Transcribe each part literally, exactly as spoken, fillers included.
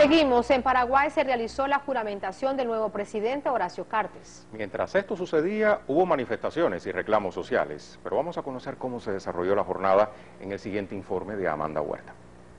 Seguimos. En Paraguay se realizó la juramentación del nuevo presidente Horacio Cartes. Mientras esto sucedía, hubo manifestaciones y reclamos sociales, pero vamos a conocer cómo se desarrolló la jornada en el siguiente informe de Amanda Huerta.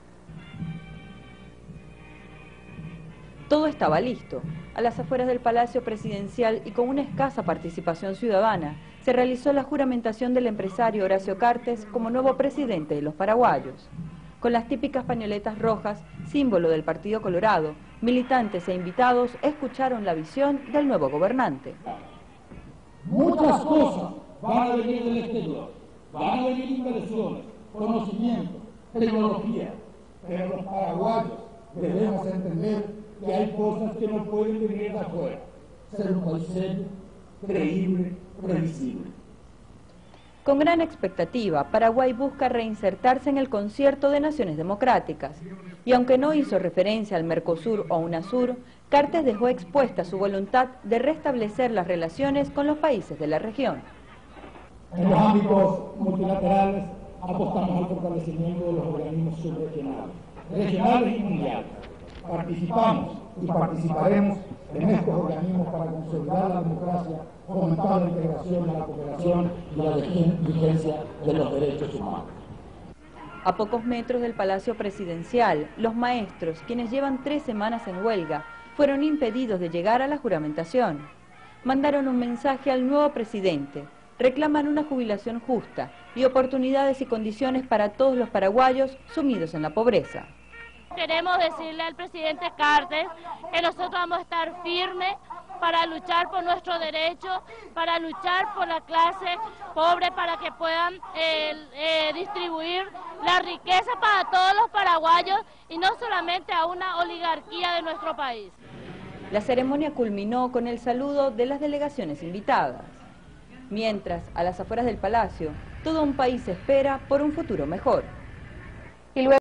Todo estaba listo. A las afueras del Palacio Presidencial y con una escasa participación ciudadana, se realizó la juramentación del empresario Horacio Cartes como nuevo presidente de los paraguayos. Con las típicas pañoletas rojas, símbolo del Partido Colorado, militantes e invitados escucharon la visión del nuevo gobernante. Muchas cosas van a venir del exterior, van a venir inversiones, conocimiento, tecnología, pero los paraguayos debemos entender que hay cosas que no pueden venir de afuera. Ser un país serio, creíble, previsible. Con gran expectativa, Paraguay busca reinsertarse en el concierto de naciones democráticas. Y aunque no hizo referencia al Mercosur o UNASUR, Cartes dejó expuesta su voluntad de restablecer las relaciones con los países de la región. En los ámbitos multilaterales apostamos al fortalecimiento de los organismos subregionales, regionales y mundiales. Participamos y participaremos en estos organismos para consolidar la democracia, fomentar la integración, la cooperación y la vigencia de los derechos humanos. A pocos metros del Palacio Presidencial, los maestros, quienes llevan tres semanas en huelga, fueron impedidos de llegar a la juramentación. Mandaron un mensaje al nuevo presidente. Reclaman una jubilación justa y oportunidades y condiciones para todos los paraguayos sumidos en la pobreza. Queremos decirle al presidente Cartes que nosotros vamos a estar firmes para luchar por nuestros derechos, para luchar por la clase pobre, para que puedan eh, eh, distribuir la riqueza para todos los paraguayos y no solamente a una oligarquía de nuestro país. La ceremonia culminó con el saludo de las delegaciones invitadas. Mientras, a las afueras del palacio, todo un país espera por un futuro mejor. Y luego